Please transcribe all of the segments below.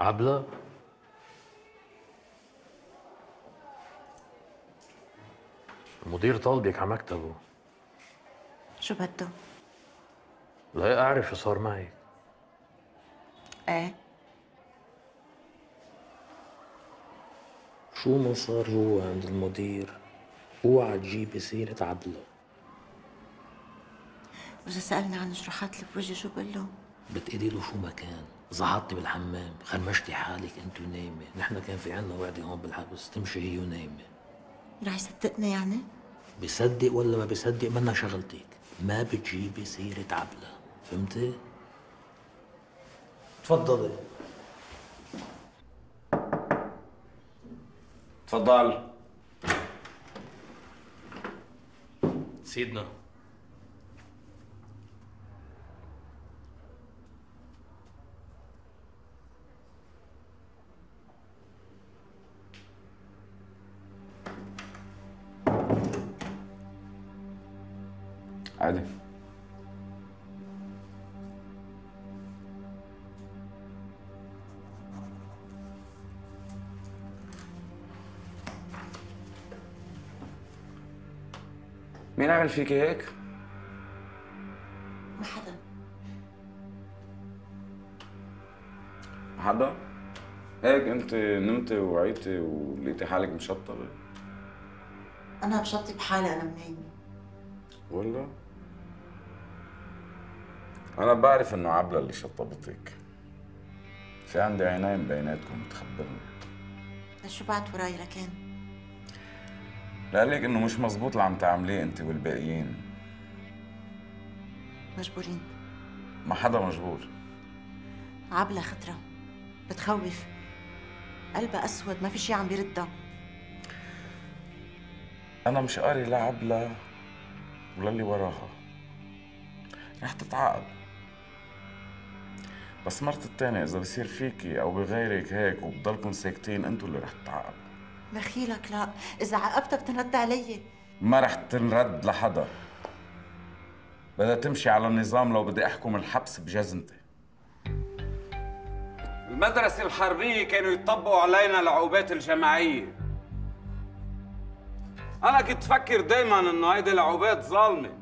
عبلة، المدير طالبك على مكتبه. شو بده؟ لا أعرف شو صار معك. ايه؟ شو ما صار جوا عند المدير اوعى تجيبي سيرة عبلة. وإذا سألني عن جروحات اللي بوجهي شو بقول له؟ بتقولي له شو ما كان، زعطتي بالحمام، خرمشتي حالك انت ونايمة، نحن كان في عنا وعدة هون بالحبس، تمشي هي ونايمة. رح يصدقني يعني؟ بصدق ولا ما بصدق منا شغلتك، ما بتجيبي سيرة عبلة، فهمتي؟ تفضلي. تفضل سيدنا. عادي. مين عمل فيك هيك؟ ما حدا. حدا؟ هيك انت نمتي ووعيتي ولقيتي حالك مشطبة؟ أنا بشطي بحالي، أنا منايمة. ولا؟ أنا بعرف إنه عبلة اللي شطبتك. في عندي عينين بيناتكم بتخبرني. بس شو بعد وراي لكان؟ لقلك إنه مش مزبوط اللي عم تعمليه أنت والباقيين. مجبورين. ما حدا مجبور. عبلة خطرة بتخوف، قلبها أسود، ما في شي عم بيردها. أنا مش قاري لا عبلة ولا اللي وراها. رح تتعاقب. بس مرت التانية إذا بصير فيكي أو بغيرك هيك وبضلكن ساكتين أنتوا اللي رح تتعاقبوا. دخيلك لا، إذا عاقبتها بتنرد علي. ما رح تنرد لحدا. بدها تمشي على النظام لو بدي أحكم الحبس بجزمتي. المدرسة الحربية كانوا يطبقوا علينا العقوبات الجماعية. أنا كنت فكر دايماً إنه هيدي العقوبات ظالمة.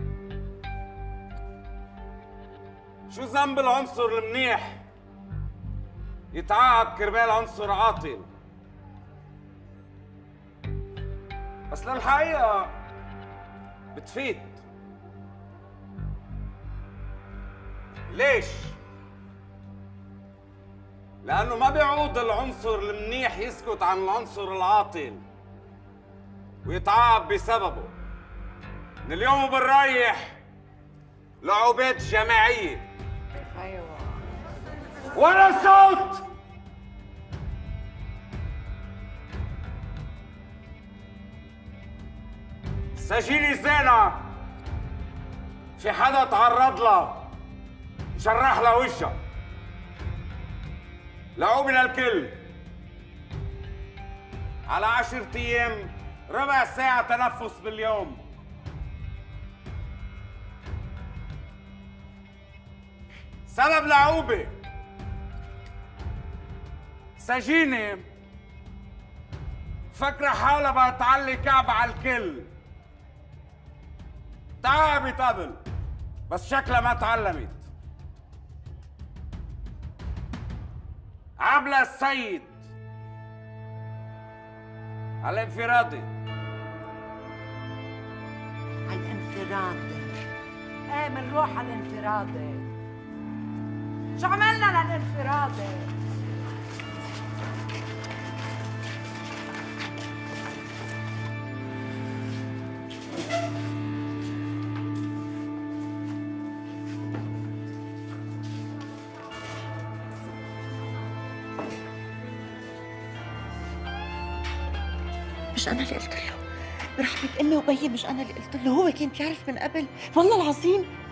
شو ذنب العنصر المنيح يتعاقب كرمال عنصر عاطل؟ بس للحقيقة بتفيد. ليش؟ لأنه ما بيعود العنصر المنيح يسكت عن العنصر العاطل ويتعاقب بسببه. من اليوم وبنريح لعقوبات جماعية. أيوة. ولا صوت. سجيني زينة في حدا تعرض لها جرح لها وجهها. لعوبة للكل على 10 أيام ربع ساعة تنفس باليوم. سبب لعوبة سجينة فكرة حالها بدها تعلي كعب على الكل. تعبت قبل بس شكلها ما تعلمت. عبلة السيد على الانفرادي. على الانفرادي. ايه بنروح على الانفرادي. شو عملنا للانفرادي؟ مش أنا اللي قلت له، برحمة أمي وبيي مش أنا اللي قلت له، هو كان بيعرف من قبل، والله العظيم.